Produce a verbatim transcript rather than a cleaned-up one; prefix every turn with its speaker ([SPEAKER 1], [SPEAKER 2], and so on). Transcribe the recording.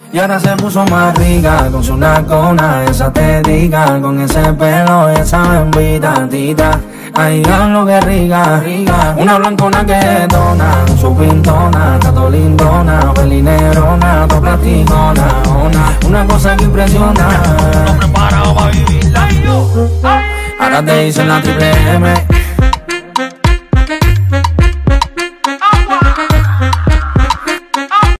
[SPEAKER 1] Y ahora se puso más rica, con su nacona, esa te diga, con ese pelo, esa bembita, tita. Ay, lo que rica, rica. Una blancona que dona, su pintona, tato lindona, pelinerona, to platicona, una, una cosa que impresiona.
[SPEAKER 2] No preparado para vivirla y yo.
[SPEAKER 1] Ahora te dicen la triple M.